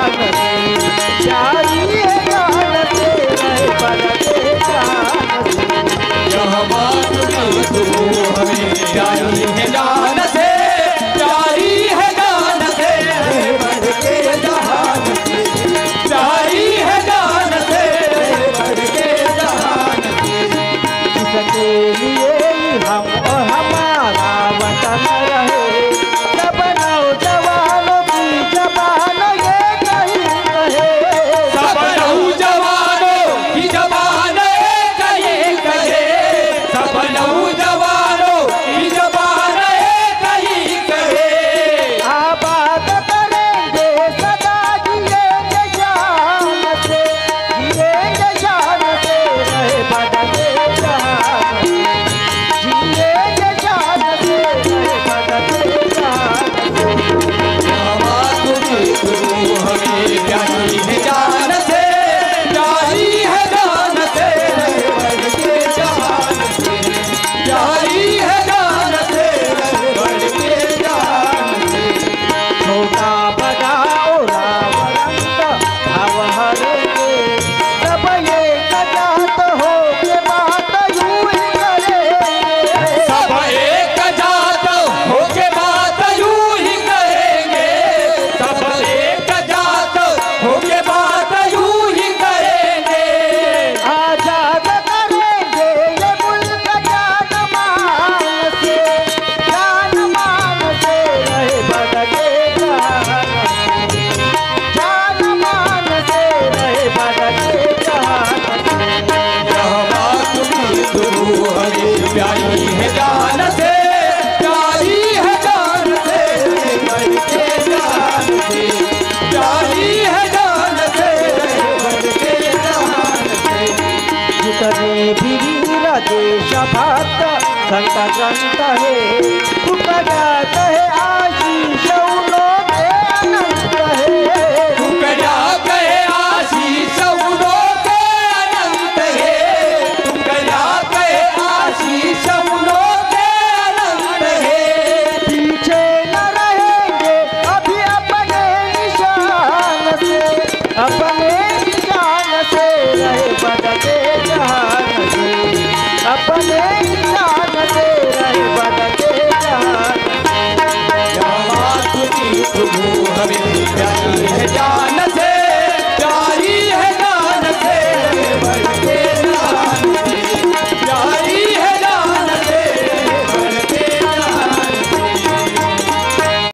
जान से, प्यारी है जान से रहे बदले जान से। यह बात की तू हमें प्यारी है जान से, प्यारी है जान से रहे बदले जान से, प्यारी है जान से रहे बदले जान से। जिसके लिए हम और हमारा वतन रहे, सब नौजवानों की जबान ये कही कहे, सब नौजवानों की जबान कहे कहे, सब नौजवानों की जबान कही कहे। आबाद करेंगे सदा जिएंगे शान से, जिएंगे शान से रहे बदले जान से, जिएंगे शान से रहे बदले जान से। आवाज़ की तू हमें प्यारी है जान से, प्यारी है जान से रहे बदले जान से, प्यारी है जान से रहे बदले जान से। छोटा बड़ा रावरंग भाव हरेंगे, सब ये जात हो के बात यूं ही करेंगे, सब एक जात होके बात यूं ही करेंगे, सब एक जात होके बात यूं ही करेंगे। आजाद करेंगे ये मुल्क जान मान से, जान मान से रहे बदले जान से, जान मान से रहे बदले जान से। यह बात की तू हमें प्यारी है जान से, प्यारी है जान से रहे बदले जान से, प्यारी है जान से रहे बदले जान से। जितने भी वीर देशभक्त संत ग्रंथ है, उनका गाता है आशीष उन्हों के अनंत है, टुकड़ा कहे आशीष उन्हों के अनंत है, टुकड़ा कहे आशीष उन्हों के अनंत है। पीछे न रहेंगे अभी अपने निशान से, अपने निशान से रहे बदले जान से, अपने निशान से रहे बदले जान से। क्या बात की तू हमें प्यारी है जान